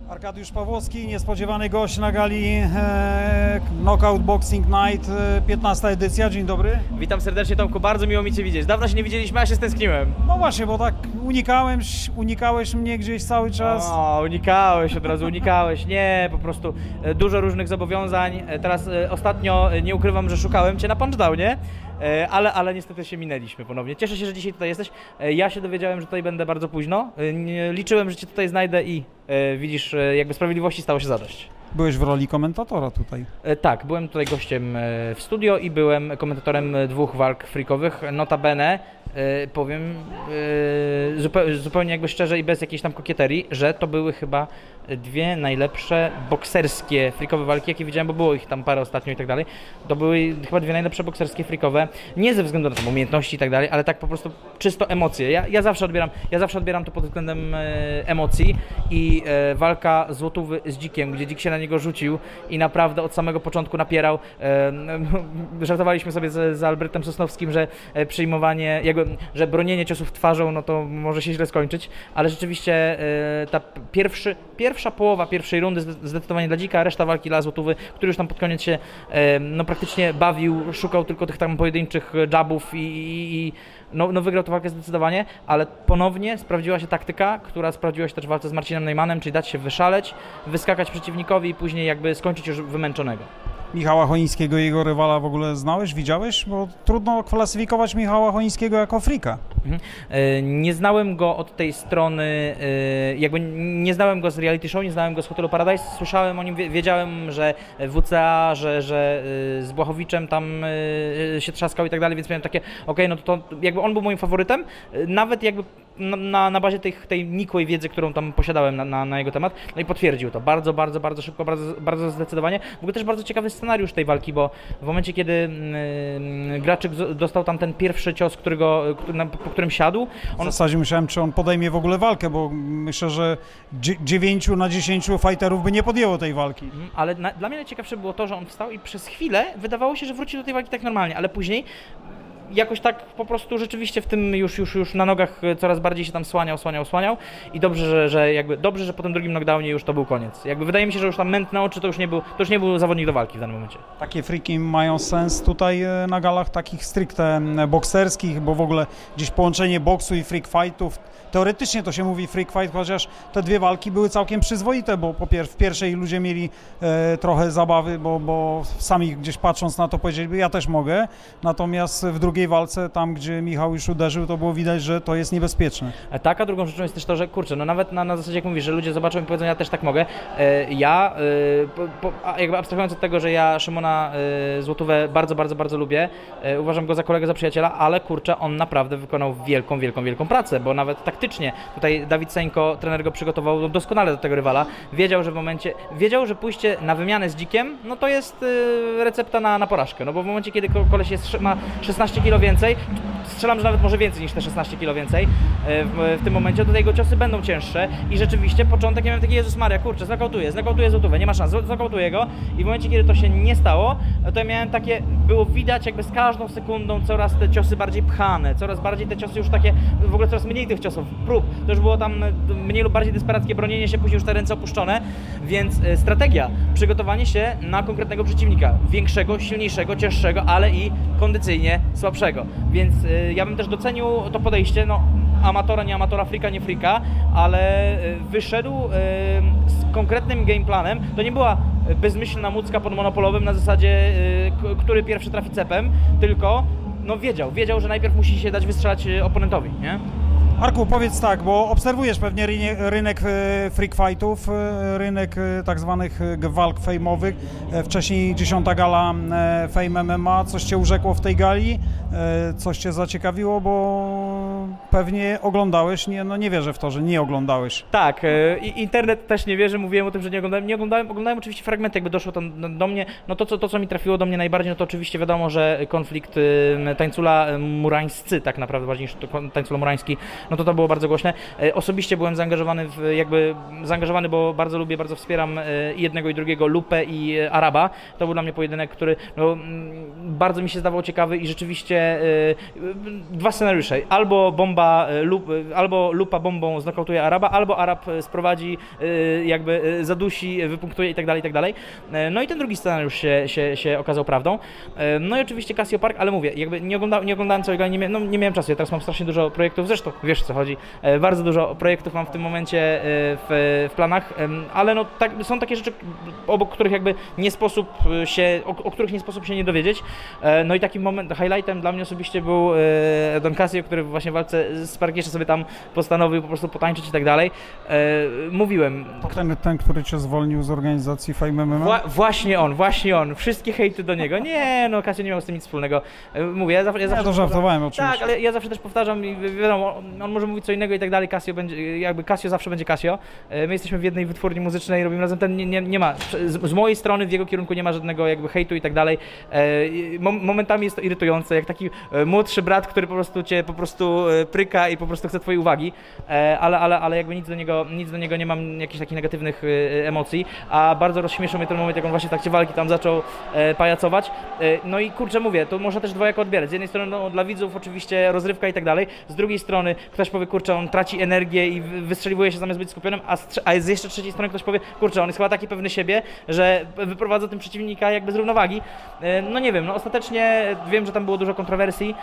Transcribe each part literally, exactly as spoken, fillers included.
Arkadiusz Pawłowski, niespodziewany gość na gali e, Knockout Boxing Night, e, piętnasta edycja. Dzień dobry. Witam serdecznie, Tomku, bardzo miło mi Cię widzieć. Dawno się nie widzieliśmy, a się stęskniłem. No właśnie, bo tak unikałem, unikałeś mnie gdzieś cały czas. O, unikałeś, od razu unikałeś. Nie, po prostu e, dużo różnych zobowiązań. E, teraz e, ostatnio, e, nie ukrywam, że szukałem Cię na Punchdownie, e, ale, ale niestety się minęliśmy ponownie. Cieszę się, że dzisiaj tutaj jesteś. E, ja się dowiedziałem, że tutaj będę bardzo późno. E, nie, liczyłem, że Cię tutaj znajdę i e, widzisz, e, jakby sprawiedliwości stało się zadość. Byłeś w roli komentatora tutaj. E, tak, byłem tutaj gościem e, w studio i byłem komentatorem e, dwóch walk freakowych. Notabene e, powiem e, zupełnie, zupełnie jakby szczerze i bez jakiejś tam kokieterii, że to były chyba dwie najlepsze bokserskie freakowe walki, jakie widziałem, bo było ich tam parę ostatnio i tak dalej. To były chyba dwie najlepsze bokserskie freakowe, nie ze względu na tam umiejętności i tak dalej, ale tak po prostu czysto emocje. Ja, ja, zawsze, odbieram, ja zawsze odbieram to pod względem e, emocji i e, walka Złotówy z Dzikiem, gdzie Dzik się na niego rzucił i naprawdę od samego początku napierał. E, żartowaliśmy sobie z, z Albertem Sosnowskim, że e, przyjmowanie, jakby, że bronienie ciosów twarzą, no to może się źle skończyć, ale rzeczywiście e, ta pierwszy, pierwsza połowa pierwszej rundy zdecydowanie dla Dzika, reszta walki dla Złotówy, który już tam pod koniec się e, no, praktycznie bawił, szukał tylko tych tam pojedynczych jabów i, i, i no, no wygrał tę walkę zdecydowanie, ale ponownie sprawdziła się taktyka, która sprawdziła się też w walce z Marcinem Neumannem, czyli dać się wyszaleć, wyskakać przeciwnikowi i później jakby skończyć już wymęczonego. Michała Chonińskiego i jego rywala w ogóle znałeś, widziałeś? Bo trudno klasyfikować Michała Chonińskiego jako freaka. Mhm. Nie znałem go od tej strony, jakby nie znałem go z reality show, nie znałem go z Hotelu Paradise, słyszałem o nim, wiedziałem, że W C A, że, że z Błachowiczem tam się trzaskał i tak dalej, więc miałem takie, okej, okay, no to, to jakby on był moim faworytem, nawet jakby na, na bazie tej, tej nikłej wiedzy, którą tam posiadałem na, na, na jego temat, no i potwierdził to bardzo, bardzo, bardzo szybko, bardzo, bardzo zdecydowanie. W ogóle też bardzo ciekawy scenariusz tej walki, bo w momencie, kiedy yy, Graczyk dostał tam ten pierwszy cios, którego, na, po którym siadł... On... W zasadzie myślałem, czy on podejmie w ogóle walkę, bo myślę, że dziewięciu na dziesięciu fighterów by nie podjęło tej walki. Yy, ale na, dla mnie najciekawsze było to, że on wstał i przez chwilę wydawało się, że wróci do tej walki tak normalnie, ale później jakoś tak po prostu rzeczywiście w tym już, już, już na nogach coraz bardziej się tam słaniał, słaniał, słaniał i dobrze, że, że jakby dobrze, że po tym drugim knockdownie już to był koniec. Jakby wydaje mi się, że już tam mętne oczy to już nie był, to już nie był zawodnik do walki w danym momencie. Takie freaki mają sens tutaj na galach takich stricte bokserskich, bo w ogóle gdzieś połączenie boksu i freak fightów, teoretycznie to się mówi freak fight, chociaż te dwie walki były całkiem przyzwoite, bo po pier w pierwszej ludzie mieli e, trochę zabawy, bo, bo sami gdzieś patrząc na to powiedzieli, ja też mogę, natomiast w drugiej walce, tam gdzie Michał już uderzył, to było widać, że to jest niebezpieczne. A tak, a drugą rzeczą jest też to, że kurczę, no nawet na, na zasadzie jak mówisz, że ludzie zobaczą i powiedzą, ja też tak mogę. E, ja, e, po, po, jakby abstrahując od tego, że ja Szymona e, Złotówę bardzo, bardzo, bardzo lubię, e, uważam go za kolegę, za przyjaciela, ale kurczę, on naprawdę wykonał wielką, wielką, wielką pracę, bo nawet taktycznie tutaj Dawid Seńko, trener go przygotował doskonale do tego rywala, wiedział, że w momencie, wiedział, że pójście na wymianę z Dzikiem, no to jest e, recepta na, na porażkę, no bo w momencie, kiedy koleś jest, ma szesnaście kilo więcej, strzelam, że nawet może więcej niż te szesnaście kilo więcej w, w tym momencie, to jego ciosy będą cięższe i rzeczywiście początek, ja miałem taki, Jezus Maria, kurczę, znokautuję, znokautuję Złotówę, nie ma szans, znokautuję go i w momencie, kiedy to się nie stało, to ja miałem takie, było widać jakby z każdą sekundą coraz te ciosy bardziej pchane, coraz bardziej te ciosy już takie, w ogóle coraz mniej tych ciosów, prób, to już było tam mniej lub bardziej desperackie bronienie się, później już te ręce opuszczone, więc strategia, przygotowanie się na konkretnego przeciwnika, większego, silniejszego, cięższego, ale i kondycyjnie słabszego, więc y, ja bym też docenił to podejście, no amatora, nie amatora, freaka, nie freaka, ale y, wyszedł y, z konkretnym gameplanem, to nie była bezmyślna mucka pod monopolowym na zasadzie, y, który pierwszy trafi cepem, tylko no wiedział, wiedział, że najpierw musi się dać wystrzelać oponentowi, nie? Arku, powiedz tak, bo obserwujesz pewnie rynek freak fightów, rynek tak zwanych walk fejmowych. Wcześniej dziesiąta gala Fame M M A. Coś Cię urzekło w tej gali? Coś Cię zaciekawiło, bo pewnie oglądałeś, nie, no nie wierzę w to, że nie oglądałeś. Tak, internet też nie wierzy, mówiłem o tym, że nie oglądałem, nie oglądałem, oglądałem oczywiście fragmenty, jakby doszło to do mnie, no to co, to co mi trafiło do mnie najbardziej, no to oczywiście wiadomo, że konflikt Tańcula Murańscy, tak naprawdę bardziej niż Tańcula Murański, no to to było bardzo głośne. Osobiście byłem zaangażowany w, jakby zaangażowany, bo bardzo lubię, bardzo wspieram i jednego i drugiego, Lupę i Araba. To był dla mnie pojedynek, który no, bardzo mi się zdawał ciekawy i rzeczywiście dwa scenariusze, albo bomba, lub, albo lupa bombą znokautuje Araba, albo Arab sprowadzi, jakby zadusi, wypunktuje i tak dalej, i tak dalej. No i ten drugi scenariusz się, się, się okazał prawdą. No i oczywiście Casio Park, ale mówię, jakby nie, ogląda, nie oglądałem całego, nie, mia, no, nie miałem czasu, ja teraz mam strasznie dużo projektów, zresztą wiesz o co chodzi, bardzo dużo projektów mam w tym momencie w, w planach, ale no tak, są takie rzeczy, obok których jakby nie sposób się, o, o których nie sposób się nie dowiedzieć. No i takim moment, highlightem dla mnie osobiście był Don Casio, który właśnie w walce z Park jeszcze sobie tam postanowił po prostu potańczyć i tak dalej. Mówiłem. Ten, ten który cię zwolnił z organizacji Fame M M A? Wła właśnie on, właśnie on. Wszystkie hejty do niego. Nie, no Casio nie miał z tym nic wspólnego. Mówię, ja zawsze... Ja, zawsze ja to żartowałem oczywiście. Tak, ale ja zawsze też powtarzam i wiadomo, on może mówić co innego i tak dalej, Casio będzie, jakby Casio zawsze będzie Casio. My jesteśmy w jednej wytwórni muzycznej, robimy razem, ten nie, nie, nie ma, z, z mojej strony w jego kierunku nie ma żadnego jakby hejtu i tak dalej. Momentami jest to irytujące, jak taki młodszy brat, który po prostu cię po prostu pryka i po prostu chce twojej uwagi, ale, ale, ale jakby nic do niego, nic do niego nie mam jakichś takich negatywnych emocji, a bardzo rozśmieszył mnie ten moment, jak on właśnie w trakcie walki tam zaczął pajacować. No i kurczę mówię, to można też dwojako odbierać. Z jednej strony no, dla widzów oczywiście rozrywka i tak dalej, z drugiej strony ktoś powie, kurczę, on traci energię i wystrzeliwuje się zamiast być skupionym, a, a z jeszcze trzeciej strony ktoś powie, kurczę, on jest chyba taki pewny siebie, że wyprowadza tym przeciwnika jakby z równowagi. No nie wiem, no ostatecznie wiem, że tam było dużo kontrowersji.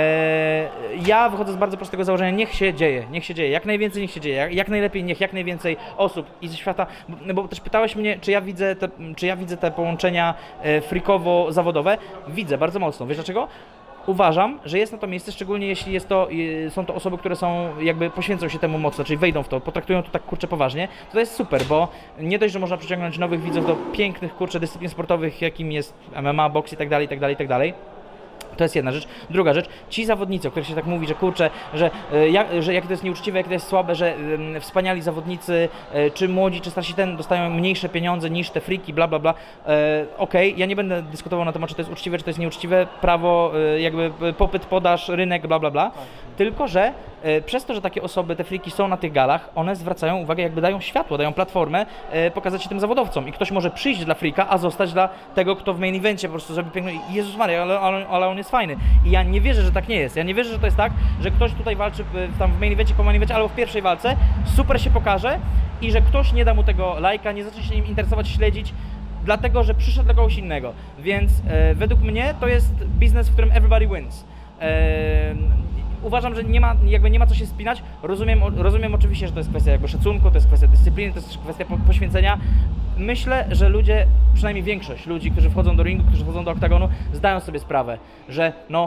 Ja wychodzę z bardzo prostego założenia, niech się dzieje, niech się dzieje, jak najwięcej niech się dzieje, jak, jak najlepiej niech jak najwięcej osób i ze świata, bo, bo też pytałeś mnie, czy ja widzę te, czy ja widzę te połączenia freakowo-zawodowe. Widzę bardzo mocno. Wiesz dlaczego? Uważam, że jest na to miejsce, szczególnie jeśli jest to, są to osoby, które są, jakby poświęcą się temu mocno, czyli wejdą w to, potraktują to tak kurczę poważnie, to, to jest super, bo nie dość, że można przyciągnąć nowych widzów do pięknych kurczę dyscyplin sportowych, jakim jest M M A, boks i tak dalej, i tak dalej, i tak dalej. To jest jedna rzecz. Druga rzecz, ci zawodnicy, o których się tak mówi, że kurczę, że, jak, że jakie to jest nieuczciwe, jakie to jest słabe, że um, wspaniali zawodnicy, e, czy młodzi, czy starsi ten dostają mniejsze pieniądze niż te friki, bla bla bla. E, Okej, okay, ja nie będę dyskutował na temat, czy to jest uczciwe, czy to jest nieuczciwe, prawo, e, jakby popyt, podaż, rynek, bla bla bla. Tak. Tylko że e, przez to, że takie osoby, te friki są na tych galach, one zwracają uwagę, jakby dają światło, dają platformę, e, pokazać się tym zawodowcom. I ktoś może przyjść dla frika, a zostać dla tego, kto w main evencie po prostu zrobi piękno. Jezus Maria, ale, ale, ale on jest fajny. I ja nie wierzę, że tak nie jest. Ja nie wierzę, że to jest tak, że ktoś tutaj walczy w, tam w main evencie, po main evencie, albo w pierwszej walce, super się pokaże i że ktoś nie da mu tego lajka, nie zacznie się nim interesować, śledzić, dlatego, że przyszedł dla kogoś innego. Więc e, według mnie to jest biznes, w którym everybody wins. E, Uważam, że nie ma, jakby nie ma co się spinać. Rozumiem, rozumiem oczywiście, że to jest kwestia jakby szacunku, to jest kwestia dyscypliny, to jest kwestia poświęcenia. Myślę, że ludzie, przynajmniej większość ludzi, którzy wchodzą do ringu, którzy wchodzą do oktagonu, zdają sobie sprawę, że no,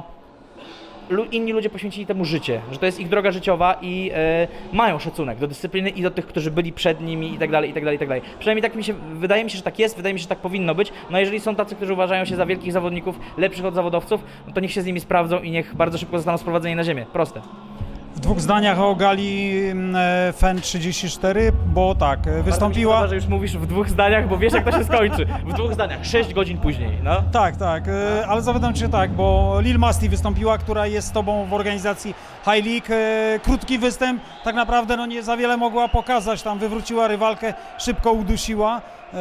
inni ludzie poświęcili temu życie, że to jest ich droga życiowa i e, mają szacunek do dyscypliny i do tych, którzy byli przed nimi i tak dalej, i tak dalej, i tak dalej. Przynajmniej tak mi się, wydaje mi się, że tak jest, wydaje mi się, że tak powinno być. No jeżeli są tacy, którzy uważają się za wielkich zawodników, lepszych od zawodowców, no to niech się z nimi sprawdzą i niech bardzo szybko zostaną sprowadzeni na ziemię. Proste. W dwóch zdaniach o gali F E N trzydzieści cztery, bo tak, wystąpiła... Bardzo mi się podoba, że już mówisz w dwóch zdaniach, bo wiesz jak to się skończy. W dwóch zdaniach, sześć godzin później, no. Tak, tak, ale zapytam Cię tak, bo Lil Masti wystąpiła, która jest z Tobą w organizacji High League. Krótki występ, tak naprawdę no nie za wiele mogła pokazać, tam wywróciła rywalkę, szybko udusiła.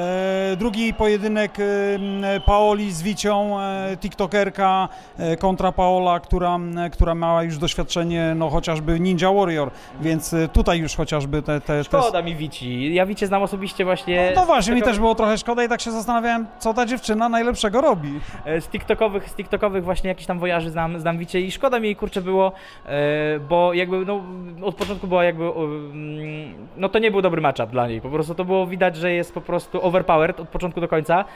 Drugi pojedynek Paoli z Wicią, tiktokerka kontra Paola, która, która miała już doświadczenie, no chociażby Ninja Warrior, więc tutaj już chociażby te... te, te... Szkoda mi Wici, ja Wicię znam osobiście właśnie... No, no właśnie, tego... mi też było trochę szkoda i tak się zastanawiałem, co ta dziewczyna najlepszego robi. Z tiktokowych, z tiktokowych właśnie jakichś tam wojaży znam, znam Wicię i szkoda mi jej kurczę było, bo jakby no od początku była jakby, no to nie był dobry matchup dla niej, po prostu to było widać, że jest po prostu overpowered od początku do końca,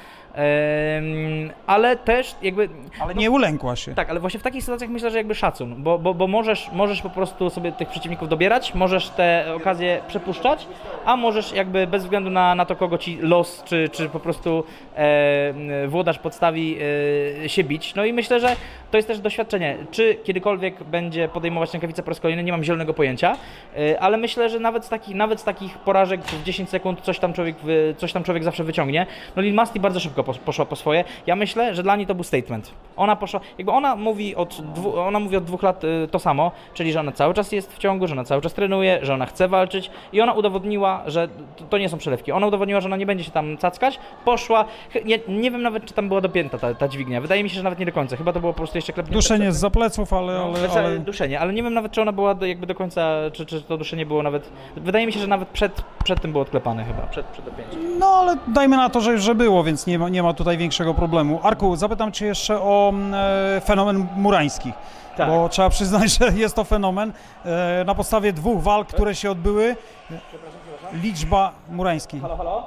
um, ale też jakby... Ale nie ulękła się. Tak, ale właśnie w takich sytuacjach myślę, że jakby szacun, bo, bo, bo możesz, możesz po prostu sobie tych przeciwników dobierać, możesz te okazje przepuszczać, a możesz jakby bez względu na, na to, kogo ci los, czy, czy po prostu e, włodarz podstawi e, się bić. No i myślę, że to jest też doświadczenie. Czy kiedykolwiek będzie podejmować rękawice po raz kolejny, nie mam zielonego pojęcia, e, ale myślę, że nawet z, taki, nawet z takich porażek w dziesięć sekund coś tam człowiek, coś tam człowiek zawsze wyciągnie. No Lil Masti bardzo szybko poszła po swoje. Ja myślę, że dla niej to był statement. Ona poszła, jakby ona mówi od, dwu, ona mówi od dwóch lat to samo, czyli że ona cały cały czas jest w ciągu, że ona cały czas trenuje, że ona chce walczyć i ona udowodniła, że to, to nie są przelewki. Ona udowodniła, że ona nie będzie się tam cackać, poszła, nie, nie wiem nawet, czy tam była dopięta ta, ta dźwignia. Wydaje mi się, że nawet nie do końca. Chyba to było po prostu jeszcze klepnięte. Duszenie z pleców, ale, No, ale, znaczy, ale... Duszenie, ale nie wiem nawet, czy ona była do, jakby do końca, czy, czy to duszenie było nawet... Wydaje mi się, że nawet przed, przed tym było odklepane chyba, przed, przed dopięciem. No ale dajmy na to, że, że było, więc nie ma, nie ma tutaj większego problemu. Arku, zapytam Cię jeszcze o e, fenomen murańskich. Tak. Bo trzeba przyznać, że jest to fenomen. E, na podstawie dwóch walk, które się odbyły, Przepraszam, przepraszam. liczba murańskich. Halo, halo?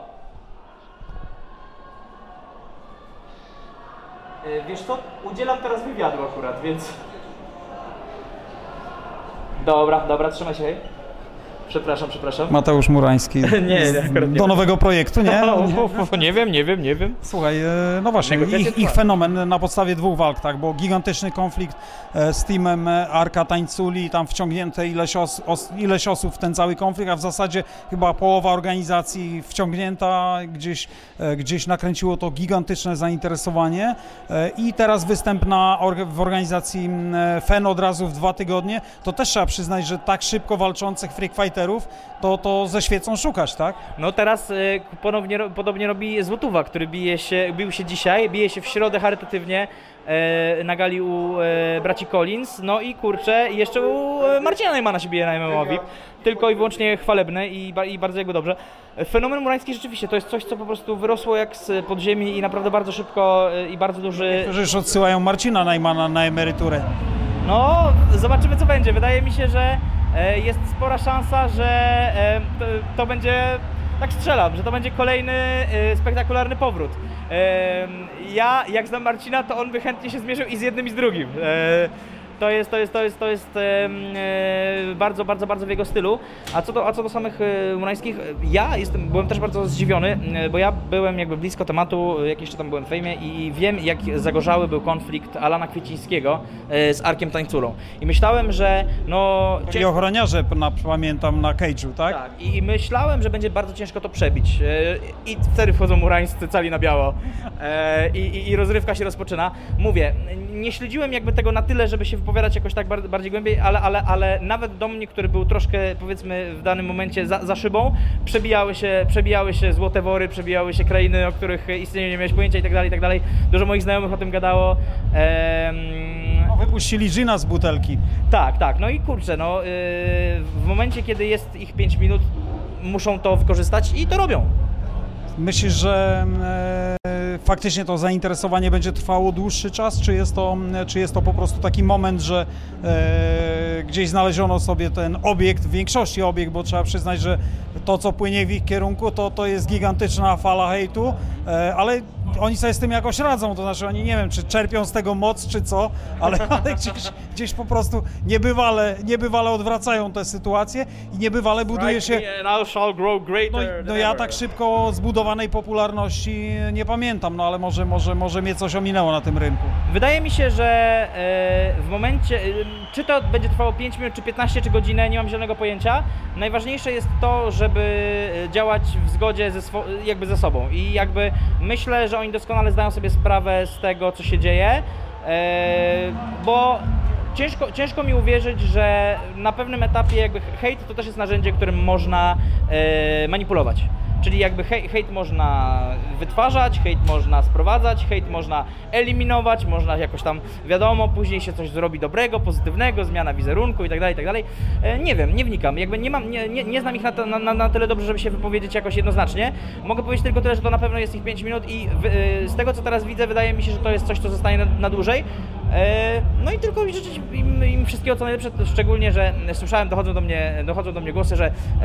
Yy, wiesz co, udzielam teraz wywiadu akurat, więc... Dobra, dobra, trzymaj się. Przepraszam, przepraszam. Mateusz Murański. nie, nie, akurat nie. Do nowego projektu, nie? nie? Nie wiem, nie wiem, nie wiem. Słuchaj, e, no właśnie, ich, ich fenomen na podstawie dwóch walk, tak, bo gigantyczny konflikt e, z teamem e, Arka Tańculi, tam wciągnięte ileś, os, os, ileś osób w ten cały konflikt, a w zasadzie chyba połowa organizacji wciągnięta, gdzieś, e, gdzieś nakręciło to gigantyczne zainteresowanie e, i teraz występ na, orga, w organizacji e, F E N od razu w dwa tygodnie, to też trzeba przyznać, że tak szybko walczących freak fighterów to, to ze świecą szukać, tak? No teraz y, ponownie, podobnie robi Złotówa, który bije się, bił się dzisiaj, bije się w środę charytatywnie e, na gali u e, braci Collins, no i kurczę, jeszcze u e, Marcina Najmana się bije na M M A V I P, tylko i wyłącznie chwalebne i, i bardzo jego dobrze. Fenomen murański rzeczywiście to jest coś, co po prostu wyrosło jak z podziemi i naprawdę bardzo szybko e, i bardzo duży... Niektórzy już odsyłają Marcina Najmana na emeryturę. No, zobaczymy co będzie. Wydaje mi się, że jest spora szansa, że to, to będzie, tak strzelam, że to będzie kolejny spektakularny powrót. Ja, jak znam Marcina, to on by chętnie się zmierzył i z jednym, i z drugim. To jest, to jest, to jest, to jest e, bardzo, bardzo, bardzo w jego stylu. A co do, a co do samych e, murańskich, ja jestem, byłem też bardzo zdziwiony, e, bo ja byłem jakby blisko tematu, jak jeszcze tam byłem w fejmie i wiem, jak zagorzały był konflikt Alana Kwiecińskiego e, z Arkiem Tańculą. I myślałem, że no... Czyli ochroniarze, na, pamiętam, na cage'u, tak? Tak. I myślałem, że będzie bardzo ciężko to przebić. E, I wtedy wchodzą murańscy cali na biało. E, i, I rozrywka się rozpoczyna. Mówię, nie śledziłem jakby tego na tyle, żeby się wypowiadać jakoś tak bardziej głębiej, ale, ale, ale nawet do mnie, który był troszkę, powiedzmy, w danym momencie za, za szybą, przebijały się, przebijały się złote wory, przebijały się krainy, o których istnieniu nie miałeś pojęcia i tak dalej, i tak dalej. Dużo moich znajomych o tym gadało. Ehm... No, wypuścili gina z butelki. Tak, tak. No i kurczę, no, yy, w momencie, kiedy jest ich pięć minut, muszą to wykorzystać i to robią. Myślisz, że e, faktycznie to zainteresowanie będzie trwało dłuższy czas, czy jest to, czy jest to po prostu taki moment, że e, gdzieś znaleziono sobie ten obiekt, w większości obiekt, bo trzeba przyznać, że to, co płynie w ich kierunku, to, to jest gigantyczna fala hejtu, e, ale oni sobie z tym jakoś radzą, to znaczy oni nie wiem, czy czerpią z tego moc, czy co, ale, ale gdzieś, gdzieś po prostu niebywale, niebywale odwracają tę sytuację i niebywale buduje się... No, no ja tak szybko zbudowanej popularności nie pamiętam, no ale może, może, może mnie coś ominęło na tym rynku. Wydaje mi się, że w momencie, czy to będzie trwało pięć minut, czy piętnaście, czy godzinę, nie mam zielonego pojęcia. Najważniejsze jest to, żeby działać w zgodzie ze, jakby ze sobą i jakby myślę, że oni doskonale zdają sobie sprawę z tego, co się dzieje, bo ciężko, ciężko mi uwierzyć, że na pewnym etapie jakby hejt to też jest narzędzie, którym można manipulować. Czyli jakby hejt, hejt można wytwarzać, hejt można sprowadzać, hejt można eliminować, można jakoś tam, wiadomo, później się coś zrobi dobrego, pozytywnego, zmiana wizerunku i tak dalej, i tak dalej. Nie wiem, nie wnikam, jakby nie mam, nie, nie, nie znam ich na, to, na, na tyle dobrze, żeby się wypowiedzieć jakoś jednoznacznie. Mogę powiedzieć tylko tyle, że to na pewno jest ich pięć minut i w, z tego, co teraz widzę, wydaje mi się, że to jest coś, co zostanie na, na dłużej. No i tylko życzyć im, im wszystkiego co najlepsze, szczególnie, że słyszałem, dochodzą do mnie, dochodzą do mnie głosy, że e,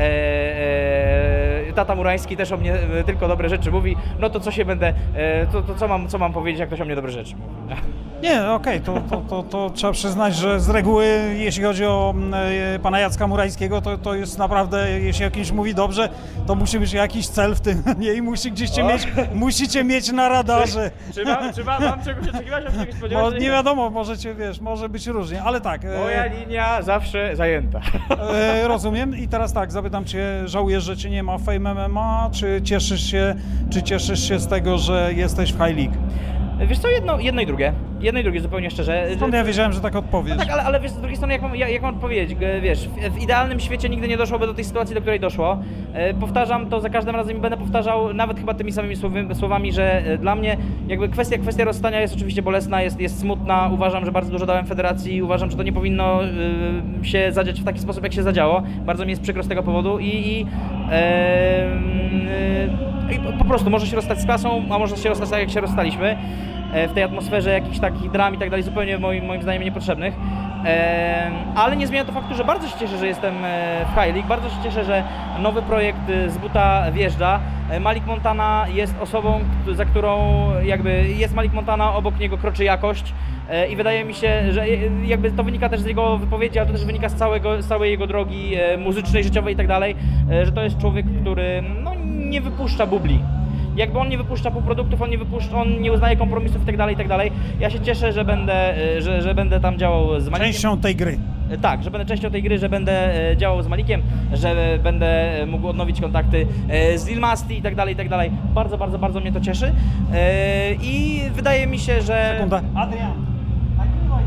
e, tata Murański też o mnie tylko dobre rzeczy mówi, no to co się będę, e, to, to co, mam, co mam powiedzieć, jak ktoś o mnie dobre rzeczy mówi. Nie, okej, okay, to, to, to, to trzeba przyznać, że z reguły, jeśli chodzi o e, pana Jacka Murańskiego, to, to jest naprawdę, jeśli o kimś mówi dobrze, to musi być jakiś cel w tym, nie? I musi gdzieś cię mieć, musicie mieć na radarze. Czy, czy, mam, czy mam, mam czegoś oczekiwać, mam czegoś spodziewać? No, nie wiadomo, możecie, wiesz, może być różnie, ale tak. E, Moja linia zawsze zajęta. E, rozumiem i teraz tak, zapytam cię, żałujesz, że cię nie ma w Fame M M A, czy cieszysz się, czy cieszysz się z tego, że jesteś w High League? Wiesz co, jedno, jedno i drugie. Jedno i drugie, zupełnie szczerze. Skąd ja wiedziałem, że tak odpowiesz? No tak, ale, ale wiesz, z drugiej strony, jak mam, jak, jak mam odpowiedzieć, wiesz, w, w idealnym świecie nigdy nie doszłoby do tej sytuacji, do której doszło. E, powtarzam to za każdym razem i będę powtarzał, nawet chyba tymi samymi słowy, słowami, że e, dla mnie jakby kwestia, kwestia rozstania jest oczywiście bolesna, jest, jest smutna, uważam, że bardzo dużo dałem federacji, uważam, że to nie powinno e, się zadziać w taki sposób, jak się zadziało. Bardzo mi jest przykro z tego powodu i, i, e, e, i po prostu może się rozstać z klasą, a może się rozstać tak, jak się rozstaliśmy. W tej atmosferze jakichś takich dram i tak dalej, zupełnie moim, moim zdaniem niepotrzebnych. E, ale nie zmienia to faktu, że bardzo się cieszę, że jestem w High League, bardzo się cieszę, że nowy projekt z buta wjeżdża. Malik Montana jest osobą, za którą jakby jest Malik Montana, obok niego kroczy jakość e, i wydaje mi się, że jakby to wynika też z jego wypowiedzi, ale to też wynika z, całego, z całej jego drogi e, muzycznej, życiowej i tak dalej, e, że to jest człowiek, który no, nie wypuszcza bubli. Jakby on nie wypuszcza półproduktów, on nie wypuszcza, on nie uznaje kompromisów i tak dalej, i tak dalej. Ja się cieszę, że będę, że, że będę tam działał z Malikiem. Częścią tej gry. Tak, że będę częścią tej gry, że będę działał z Malikiem, że będę mógł odnowić kontakty z Lil Masti i tak dalej, i tak dalej. Bardzo, bardzo, bardzo mnie to cieszy. I wydaje mi się, że... Sekunda. Adrian, nagrywaj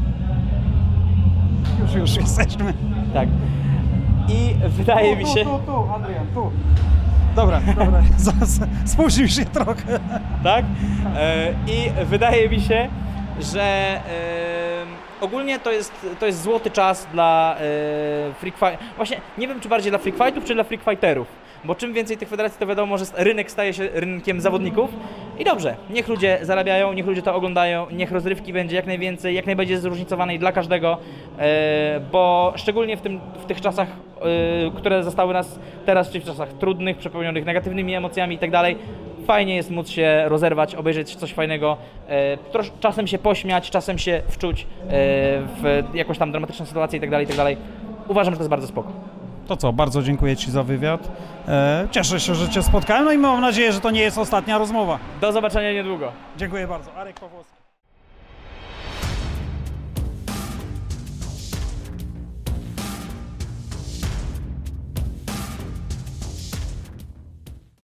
to. Już, już jesteśmy. Tak. I wydaje tu, mi tu, się... Tu, tu, Adrian, tu. Dobra, dobra, spóźnił się trochę. Tak? E, I wydaje mi się, że e, ogólnie to jest, to jest złoty czas dla e, freak fight. Właśnie nie wiem, czy bardziej dla freak fightów, czy dla freak fighterów. Bo czym więcej tych federacji, to wiadomo, że rynek staje się rynkiem zawodników. I dobrze, niech ludzie zarabiają, niech ludzie to oglądają, niech rozrywki będzie jak najwięcej, jak najbardziej zróżnicowanej dla każdego, e, bo szczególnie w, tym, w tych czasach, e, które zostały nas teraz, czyli w czasach trudnych, przepełnionych negatywnymi emocjami i tak dalej, fajnie jest móc się rozerwać, obejrzeć coś fajnego, e, trosz, czasem się pośmiać, czasem się wczuć e, w jakąś tam dramatyczną sytuację i tak dalej, i tak dalej. Uważam, że to jest bardzo spoko. To co, bardzo dziękuję Ci za wywiad. E, cieszę się, że Cię spotkałem, no i mam nadzieję, że to nie jest ostatnia rozmowa. Do zobaczenia niedługo. Dziękuję bardzo. Arek Pawłowski.